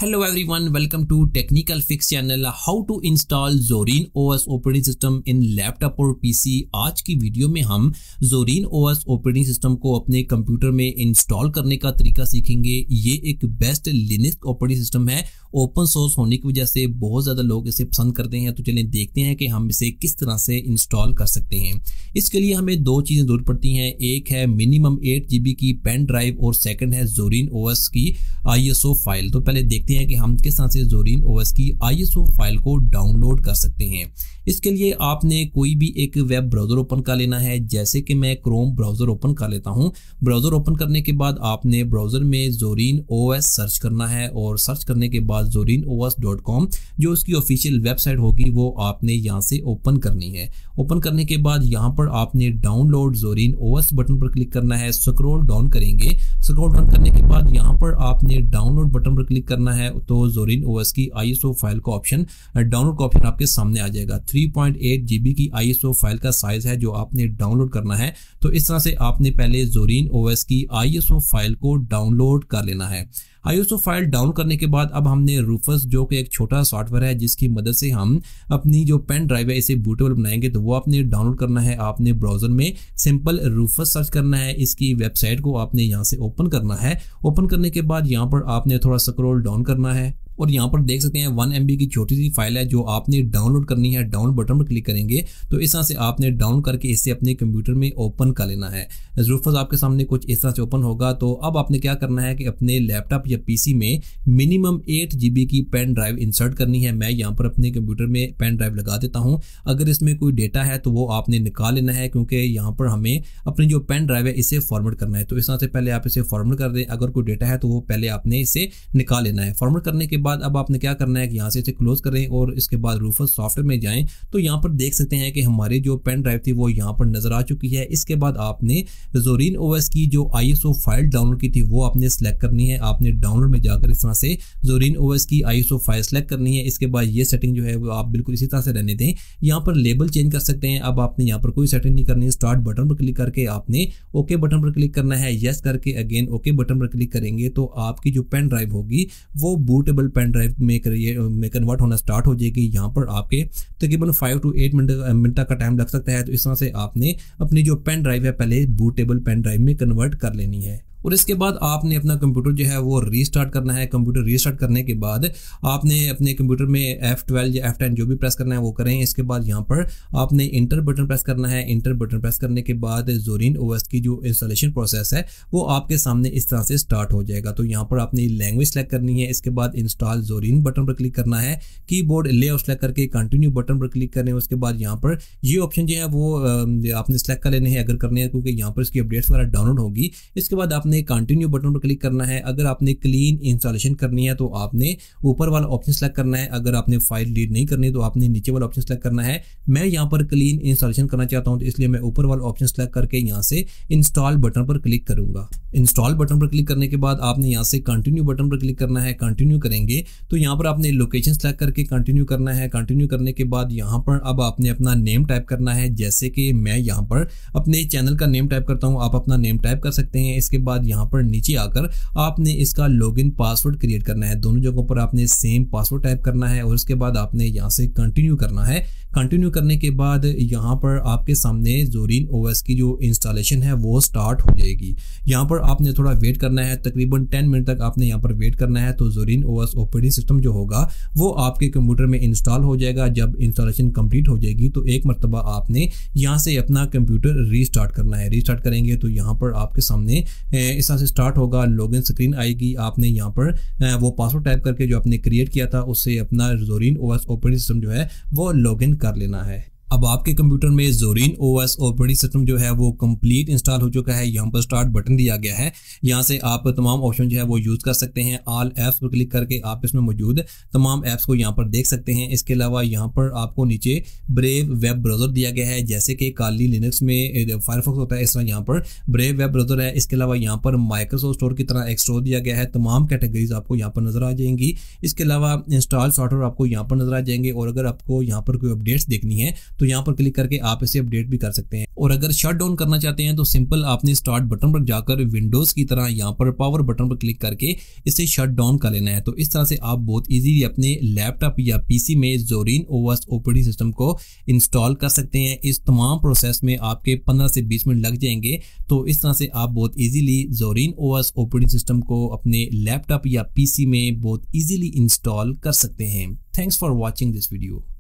Hello everyone, welcome to Technical Fix channel. How to install Zorin OS operating system in laptop और PC. आज की video में हम Zorin OS operating system को अपने computer में इंस्टॉल करने का तरीका सीखेंगे। ये एक बेस्ट लिनक्स ऑपरेटिंग सिस्टम है। ओपन सोर्स होने की वजह से बहुत ज़्यादा लोग इसे पसंद करते हैं। तो चलिए देखते हैं कि हम इसे किस तरह से इंस्टॉल कर सकते हैं। इसके लिए हमें दो चीज़ें जरूरत पड़ती हैं। एक है मिनिमम 8 GB की पेन ड्राइव और सेकंड है Zorin OS की ISO फाइल। तो पहले देखते हैं कि हम किस तरह से Zorin OS की ISO फाइल को डाउनलोड कर सकते हैं। इसके लिए आपने कोई भी एक वेब ब्राउज़र ओपन कर लेना है। जैसे कि मैं क्रोम ब्राउज़र ओपन कर लेता हूं। ब्राउज़र ओपन करने के बाद आपने ब्राउज़र में Zorin OS सर्च करना है और सर्च करने के बाद ZorinOS.com जो उसकी ऑफिशियल वेबसाइट होगी वो आपने यहां से ओपन करनी है। ओपन करने के बाद यहां पर आपने डाउनलोड Zorin OS बटन पर क्लिक करना है। स्क्रॉल डाउन करेंगे। स्क्रॉल डाउन करने के बाद यहां पर आपने डाउनलोड बटन पर क्लिक करना है तो Zorin OS की ISO फाइल का ऑप्शन डाउनलोड का ऑप्शन आपके सामने आ जाएगा। 3.8 GB की ISO फाइल का साइज है जो आपने डाउनलोड करना है। तो इस तरह से आपने पहले Zorin OS की ISO फाइल को डाउनलोड कर लेना है। ISO फाइल डाउन करने के बाद अब हमने रूफस जो कि एक छोटा सॉफ्टवेयर है जिसकी मदद से हम अपनी जो पेन ड्राइव है इसे बूटेबल बनाएंगे, तो वो आपने डाउनलोड करना है। आपने ब्राउजर में सिंपल रूफस सर्च करना है। इसकी वेबसाइट को आपने यहाँ से ओपन करना है। ओपन करने के बाद यहाँ पर आपने थोड़ा स्क्रॉल डाउन करना है और यहाँ पर देख सकते हैं 1 MB की छोटी सी फाइल है जो आपने डाउनलोड करनी है। डाउनलोड बटन पर क्लिक करेंगे तो इस तरह से आपने डाउन करके इसे अपने कंप्यूटर में ओपन कर लेना है। रूफस आपके सामने कुछ इस तरह से ओपन होगा। तो अब आपने क्या करना है कि अपने लैपटॉप या पीसी में मिनिमम 8 GB की पेन ड्राइव इंसर्ट करनी है। मैं यहाँ पर अपने कंप्यूटर में पेन ड्राइव लगा देता हूँ। अगर इसमें कोई डेटा है तो वो आपने निकाल लेना है क्योंकि यहाँ पर हमें अपनी जो पेन ड्राइव है इसे फॉर्मेट करना है। तो इस तरह से पहले आप इसे फॉर्मेट कर दें। अगर कोई डेटा है तो वो पहले आपने इसे निकाल लेना है। फॉर्मेट करने के बाद अब आपने क्या करना है कि यहाँ से इसे क्लोज करें और इसके बाद रूफस सॉफ्टवेयर में जाएं। तो यहाँ पर देख सकते हैं कि हमारी जो पेन ड्राइव थी वो यहाँ पर नजर आ चुकी है। इसके बाद आपने Zorin OS की जो ISO फाइल डाउनलोड की थी वो आपने सेलेक्ट करनी है। आपने डाउनलोड में जाकर इस तरह से Zorin OS की ISO फाइल सेलेक्ट करनी है। इसके बाद ये सेटिंग जो है वो आप बिल्कुल इसी तरह से रहने दें। यहाँ पर लेबल चेंज कर सकते हैं। अब आपने यहाँ पर कोई सेटिंग नहीं करनी। स्टार्ट बटन पर क्लिक करके आपने ओके बटन पर क्लिक करना है। यस करके अगेन ओके बटन पर क्लिक करेंगे तो आपकी जो पेन ड्राइव होगी वो बूटेबल पेन ड्राइव में कन्वर्ट होना स्टार्ट हो जाएगी। यहाँ पर आपके तकरीबन 5 to 8 मिनट का टाइम लग सकता है। तो इस तरह से आपने अपनी जो पेन ड्राइव है पहले बूटेबल पेन ड्राइव में कन्वर्ट कर लेनी है और इसके बाद आपने अपना कंप्यूटर जो है वो रीस्टार्ट करना है। कंप्यूटर रीस्टार्ट करने के बाद आपने अपने कंप्यूटर में F12 या F10 जो भी प्रेस करना है वो करें। इसके बाद यहाँ पर आपने इंटर बटन प्रेस करना है। इंटर बटन प्रेस करने के बाद Zorin OS की जो इंस्टॉलेशन प्रोसेस है वो आपके सामने इस तरह से स्टार्ट हो जाएगा। तो यहाँ पर आपने लैंग्वेज सेलेक्ट करनी है। इसके बाद इंस्टॉल Zorin बटन पर क्लिक करना है। कीबोर्ड लेआउट सेलेक्ट करके कंटिन्यू बटन पर क्लिक करने। उसके बाद यहाँ पर ये ऑप्शन जो है वो आपने सेलेक्ट कर लेने हैं अगर करने हैं क्योंकि यहाँ पर इसकी अपडेट्स वगैरह डाउनलोड होगी। इसके बाद आपने कंटिन्यू बटन पर क्लिक करना है। अगर आपने क्लीन इंस्टॉलेशन करनी है तो आपने ऊपर वाला ऑप्शन सेलेक्ट करना है। अगर आपने फाइल डिलीट नहीं करनी तो आपने नीचे वाला ऑप्शन सेलेक्ट करना है। मैं यहाँ पर क्लीन इंस्टॉलेशन करना चाहता हूँ तो इसलिए मैं ऊपर वाला ऑप्शन सेलेक्ट करके यहाँ से इंस्टॉल बटन पर क्लिक करूंगा। इंस्टॉल बटन पर क्लिक करने के बाद आपने यहाँ से कंटिन्यू बटन पर क्लिक करना है। कंटिन्यू करेंगे तो यहाँ पर आपने लोकेशन सेलेक्ट करके कंटिन्यू करना है। कंटिन्यू करने के बाद यहाँ पर अब आपने अपना नेम टाइप करना है। जैसे कि मैं यहाँ पर अपने चैनल का नेम टाइप करता हूँ, आप अपना नेम टाइप कर सकते हैं। इसके बाद यहाँ पर नीचे आकर आपने इसका लॉगिन पासवर्ड क्रिएट करना है। दोनों जगहों पर आपने सेम पासवर्ड टाइप करना है और उसके बाद आपने यहाँ से कंटिन्यू करना है। कंटिन्यू करने के बाद यहाँ पर आपके सामने Zorin OS की जो इंस्टॉलेशन है वो स्टार्ट हो जाएगी। यहाँ पर आपने थोड़ा वेट करना है। तकरीबन 10 मिनट तक आपने यहाँ पर वेट करना है। तो Zorin OS ऑपरेटिंग सिस्टम जो होगा वो आपके कंप्यूटर में इंस्टॉल हो जाएगा। जब इंस्टॉलेशन कंप्लीट हो जाएगी तो एक मरतबा आपने यहाँ से अपना कंप्यूटर रीस्टार्ट करना है। रीस्टार्ट करेंगे तो यहाँ पर आपके सामने इस तरह से स्टार्ट होगा। लॉगिन स्क्रीन आएगी। आपने यहाँ पर वो पासवर्ड टाइप करके जो आपने क्रिएट किया था उससे अपना Zorin OS ऑपरेटिंग सिस्टम जो है वो लॉगिन कर लेना है। अब आपके कंप्यूटर में Zorin OS ऑपरेटिंग सिस्टम जो है वो कंप्लीट इंस्टॉल हो चुका है। यहाँ पर स्टार्ट बटन दिया गया है। यहाँ से आप तमाम ऑप्शन जो है वो यूज़ कर सकते हैं। ऑल ऐप्स पर क्लिक करके आप इसमें मौजूद तमाम ऐप्स को यहाँ पर देख सकते हैं। इसके अलावा यहाँ पर आपको नीचे ब्रेव वेब ब्राउज़र दिया गया है। जैसे कि काली लिनक्स में फायरफॉक्स होता है इस तरह यहाँ पर ब्रेव वेब ब्राउज़र है। इसके अलावा यहाँ पर माइक्रोसॉफ्ट स्टोर की तरह एक स्टोर दिया गया है। तमाम कैटेगरीज आपको यहाँ पर नजर आ जाएंगी। इसके अलावा इंस्टॉल सॉफ्टवेयर आपको यहाँ पर नजर आ जाएंगे और अगर आपको यहाँ पर कोई अपडेट्स देखनी है तो तो यहाँ पर क्लिक करके आप इसे अपडेट भी कर सकते हैं। और अगर शट डाउन करना चाहते हैं तो सिंपल आपने स्टार्ट बटन पर जाकर विंडोज की तरह यहाँ पर पावर बटन पर क्लिक करके इसे शट डाउन कर लेना है। तो इस तरह से आप बहुत इजीली अपने लैपटॉप या पीसी में Zorin OS ऑपरेटिंग सिस्टम को इंस्टॉल कर सकते हैं। इस तमाम प्रोसेस में आपके 15 से 20 मिनट लग जाएंगे। तो इस तरह से आप बहुत easily Zorin OS operating system को अपने लैपटॉप या पीसी में बहुत इजीली इंस्टॉल कर सकते हैं। Thanks for watching this video.